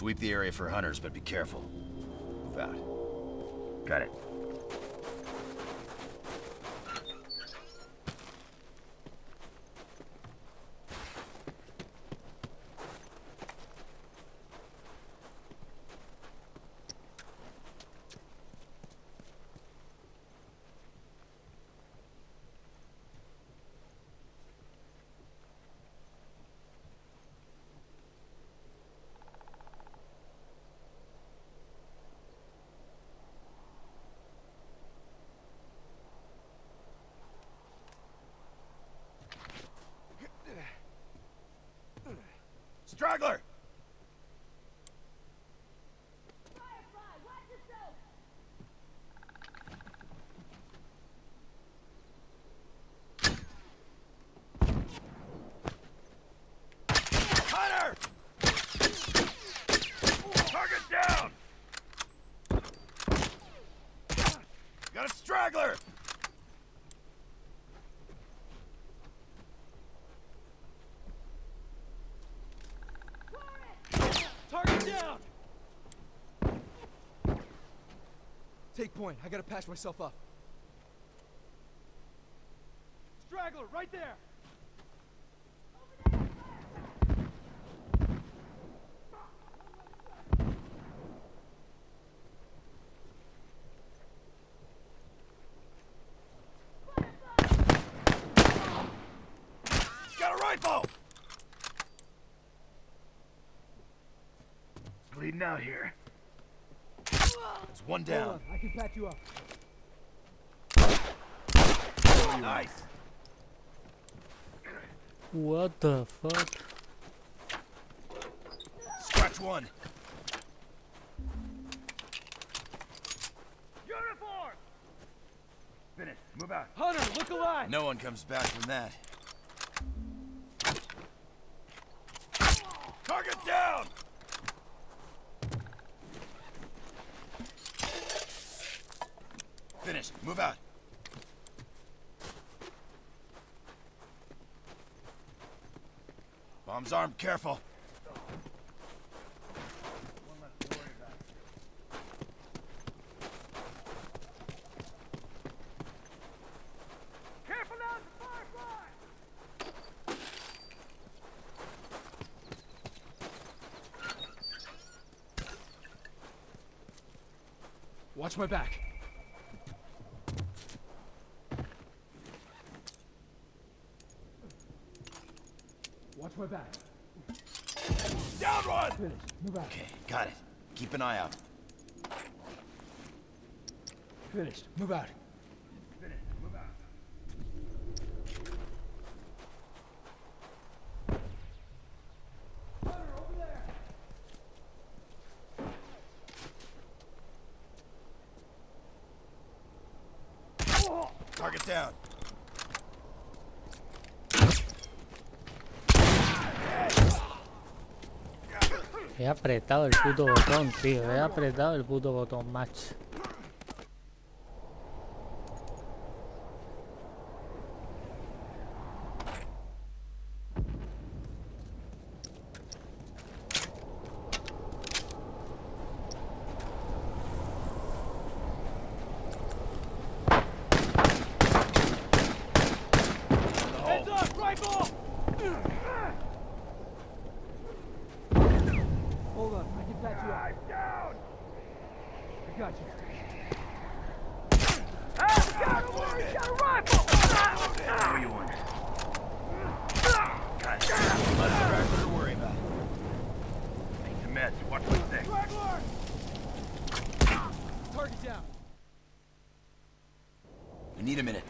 Sweep the area for hunters, but be careful. Move out. Got it. Straggler! Hunter! Target down! Got a straggler! Target down! Take point. I gotta patch myself up. Straggler, right there! He's got a rifle! Bleeding out here. It's one down. Hold on, I can patch you up. Nice! What the fuck? Scratch one. Uniform! Finish. Move out. Hunter, look alive! No one comes back from that. Target down! Finished. Move out. Bomb's armed. Careful. One less to worry about. Careful now, it's a firefly! Watch my back. Watch my back. Down one! Finish. Move out. Okay, got it. Keep an eye out. Finished. Move out. Finish. Move out. Hunter, over there! Target down. He apretado el puto botón, tío. He apretado el puto botón, macho. Heads up! Rifle! Hold on, I can patch you up. Down! I got you. Got a rifle! What do you want? Got it. Less straggler to worry about. Ain't the mess. Watch my six. Straggler! Target down. We need a minute.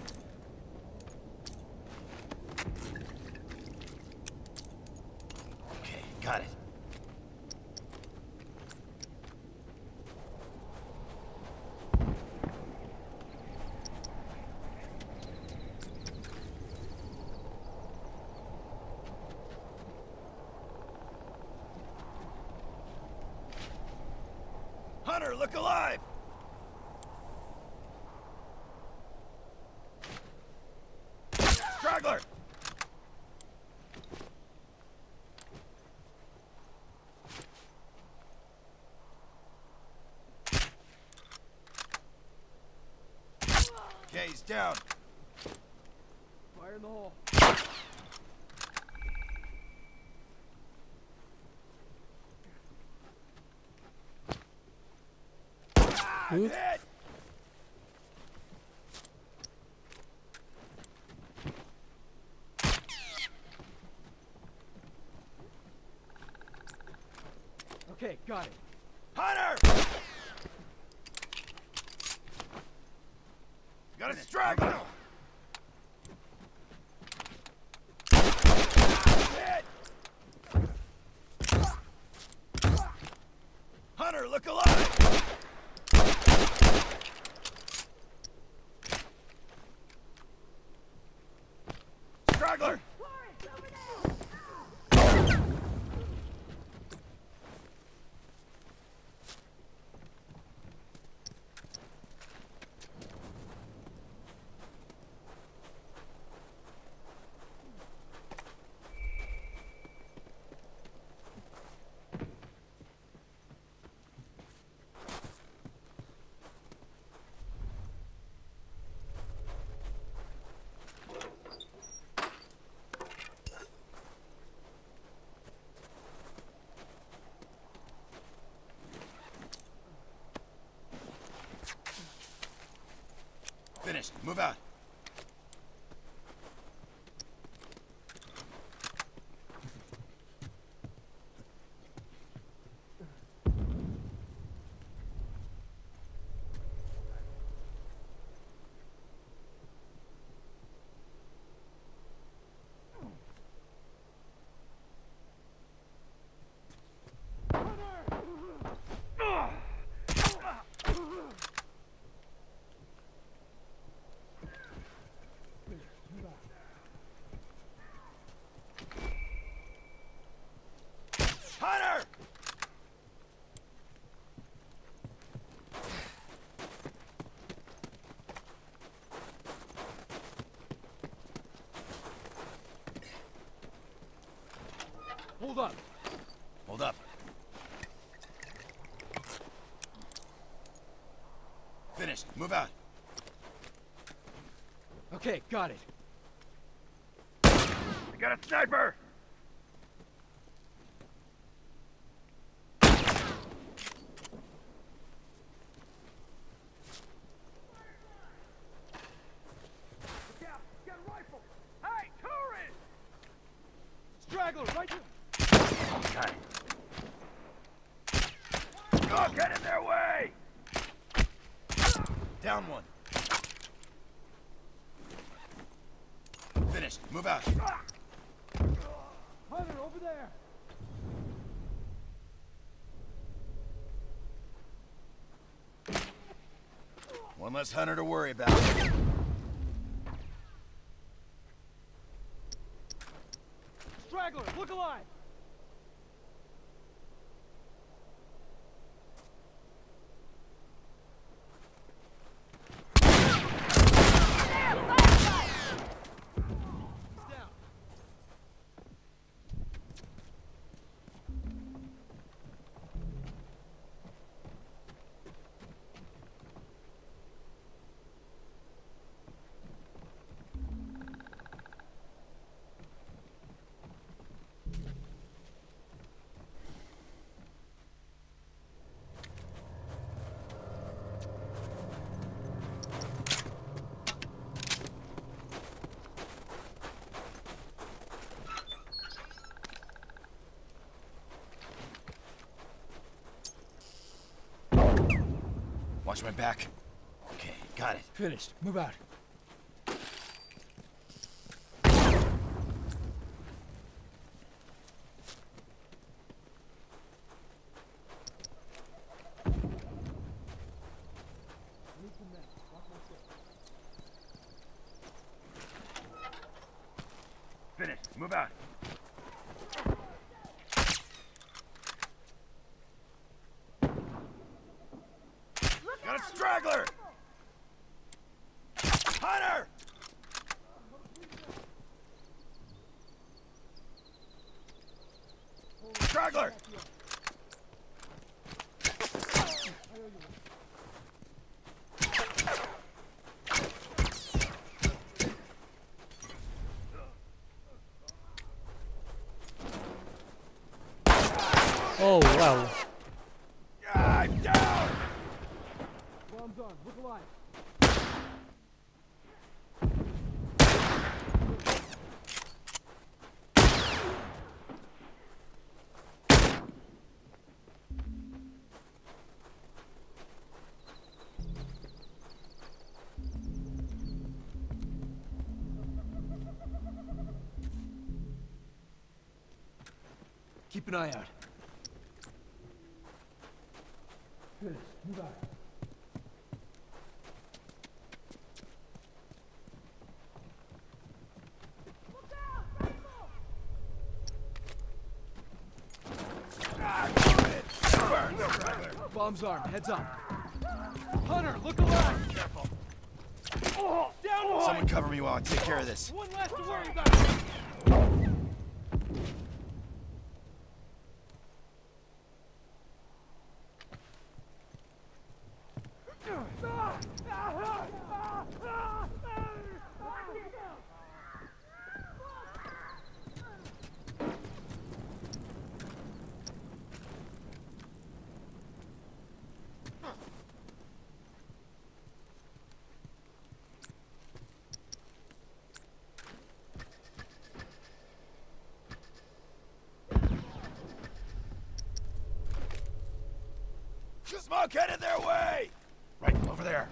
Okay, got it. Hunter, look alive! Straggler! down. Fire in the hole. Oop. Hit! Okay, got it. Hunter! Got a straggler! Hit! Hunter, look alive! Straggler! Finished. Move out. Hunter! Hold up. Hold up. Finished. Move out. Okay, got it. I got a sniper! Get a rifle! Hey, tourist! Straggler, right here! Got it. Oh, get in their way! Down one. Finished. Move out. Hunter, over there! One less hunter to worry about. Straggler, look alive! Down. Watch my back. Okay, got it. Finished. Move out. Finished. Move out. Got a straggler! Hunter! Straggler! Wow. I'm down! Bombs on. Look alive. Keep an eye out. Good. Move out. Bombs armed. Heads up. Hunter, look alive. Careful. Oh, down one! Someone cover me while I take care of this. One less to worry about! Smoke headed their way! Right over there.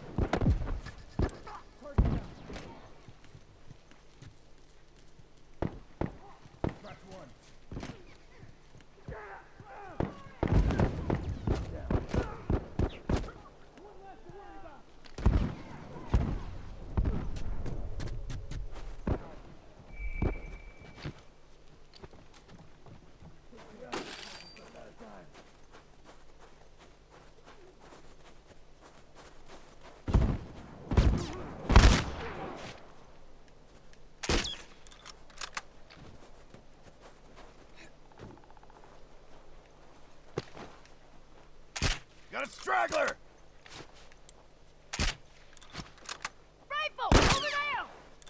Got a straggler! Rifle! Over there!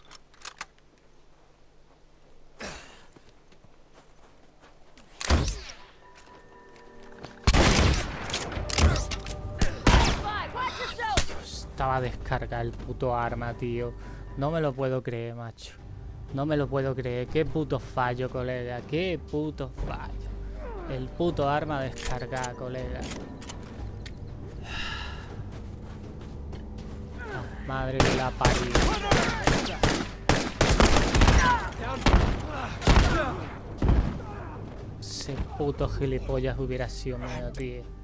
Watch yourself! Estaba a descargar el puto arma, tío. No me lo puedo creer, macho. No me lo puedo creer. Qué puto fallo, colega. Qué puto fallo. El puto arma descargada, colega. La madre de la parida. Ese puto gilipollas hubiera sido mío, tío.